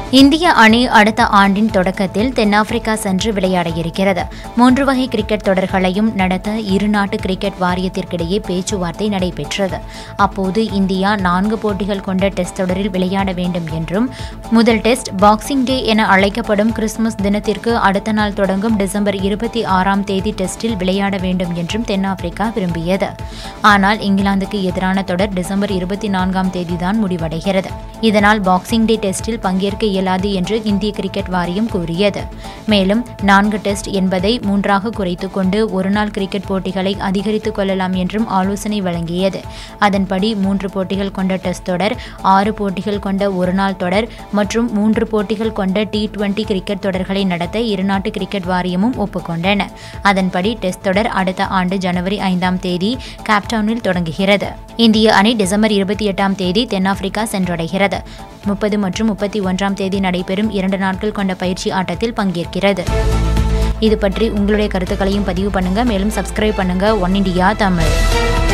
இந்திய அணி அடுத்த ஆண்டின் தொடக்கத்தில் தென்னாப்பிரிக்கா சென்று விளையாட இருக்கிறது. 3 வகை கிரிக்கெட் தொடர்களையும் நடத்த இரு நாட்டு கிரிக்கெட் வாரியத்திற்கிடையே பேச்சுவார்த்தை நடைபெற்றது. அப்போது இந்தியா 4 போட்டிகள் கொண்ட டெஸ்ட் தொடரில் விளையாட வேண்டும் என்றும், முதல் டெஸ்ட் பாக்ஸிங் டே என அழைக்கப்படும் கிறிஸ்துமஸ் தினத்திற்கு அடுத்த நாள் தொடங்கும் டிசம்பர் 26ஆம் தேதி டெஸ்டில் விளையாட வேண்டும் என்றும் தென்னாப்பிரிக்கா விரும்பியது. ஆனால் இங்கிலாந்துக்கு எதிரான தொடர் டிசம்பர் 24ஆம் தேதிதான் முடிவடைகிறது. இதனால் பாக்ஸிங் டே டெஸ்டில் பங்கேற்க இயலாது என்று இந்திய கிரிக்கெட் வாரியம் கூறியது. மேலும் 4 டெஸ்ட் என்பதை 3ஆக குறைத்துக் கொண்டு ஒருநாள் கிரிக்கெட் போட்டிகளை அதிகரித்துக் கொள்ளலாம் என்றும் ஆலோசனை வழங்கியது. அதன்படி 3 போட்டிகள் கொண்ட டெஸ்ட் தொடர், 6 போட்டிகள் கொண்ட ஒருநாள் தொடர் மற்றும் 3 போட்டிகள் கொண்ட T20 கிரிக்கெட் தொடர்களை நடத்த இருநாட்டு கிரிக்கெட் வாரியமும் ஒப்புக்கொண்டன. அதன்படி டெஸ்ட் தொடர் அடுத்த ஆண்டு ஜனவரி 5ஆம் தேதி கேப்டவுனில் தொடங்குகிறது. இந்திய அணி டிசம்பர் 28ஆம் தேதி தென்னாப்பிரிக்கா சென்றடைகிறது. 30 மற்றும் 31ஆம் தேதி நடைபெறும் 2 நாட்கள் கொண்ட பயிற்சி ஆட்டத்தில் பங்கேற்கிறது. இது பற்றி உங்களுடைய கருத்துக்களையும் பதிவு பண்ணுங்க. மேலும் சப்ஸ்கிரைப் பண்ணுங்க ஒன் இண்டியா தமிழ்.